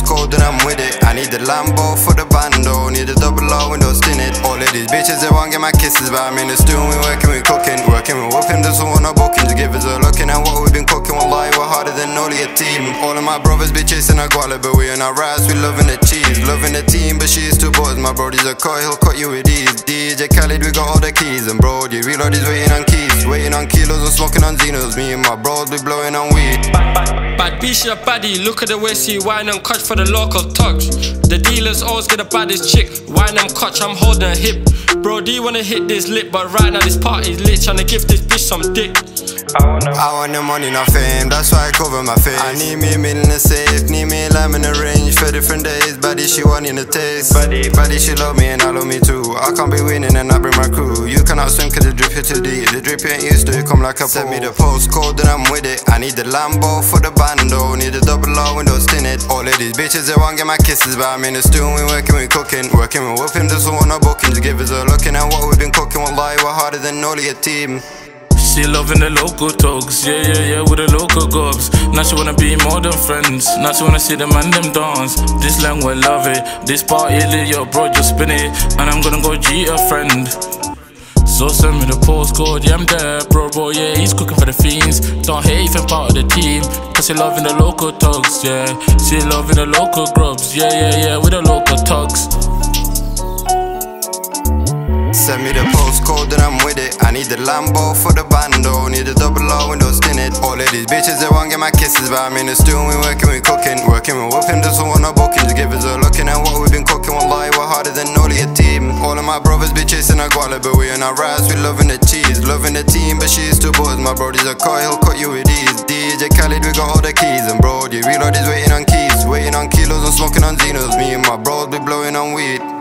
postcode and I'm with it. I need the Lambo for the bando, need the double R windows tinted. All of these bitches, they won't get my kisses, but I'm in the stew, we working, we cooking. Working, we whooping, just want no bookings. Give us a looking at what we've been cooking. Wallahi, we're harder than only a team. All of my brothers be chasing a guala, but we on our rice, we loving the cheese. Loving the team, but she's too bored. My brody's a cut, he'll cut you with ease. DJ Khaled, we got all the keys. And brody, reload is waiting on keys. Waiting on kilos and smoking on Zenos. Me and my bros be blowing on weed. Bad bitch, she a baddie. Look at the way she wine and catch for the local thugs. The dealers always get the baddest chick. Wine and catch, I'm holding a hip. Bro, do you wanna hit this lip? But right now this party's lit. Tryna give this bitch some dick. I want the money, not fame, that's why I cover my face. I need me a mill in the safe, need me a lamb in the range for different days. Baddie, she wanting the taste. Baddie, she love me and I love me too. I can't be winning and I bring my crew. You cannot swim cause the drip hit too deep. The drip ain't used to, it come like a pool. Send me the postcode and I'm with it. I need the Lambo for the bando, need the double R windows tinted. All of these bitches, they won't get my kisses, but I'm in the stew, we working, we cooking. Working, we whooping, just want no bookings. Give us a looking at what we've been cooking. Wallahi, we're harder than only a team. She loving the local thugs, yeah, with the local gobs. Now she wanna be more than friends, now she wanna see the man them dance. This language love it, this party lit, yo bro just spin it. And I'm gonna go G a friend. So send me the postcode, yeah I'm there, bro, yeah he's cooking for the fiends. Don't hate if I'm part of the team, cause she loving the local thugs, yeah. She loving the local grubs, yeah, with the local thugs. Send me the postcode and I'm with it. I need the Lambo for the bando, need the double R windows tinted. All of these bitches, they won't get my kisses, but I'm in the stew, we working, we cooking. Working, we whooping, just want no bookings. Give us a looking at what we've been cooking. Wallahi, we're harder than only a team. All of my brothers be chasing a guala, but we on our rice, we loving the cheese. Loving the team, but she's too bored. My brody's a cut, he'll cut you with ease. DJ Khaled, we got all the keys. And brody, reload is waiting on keys. Waiting on kilos and smoking on Zenos. Me and my bros be blowing on weed.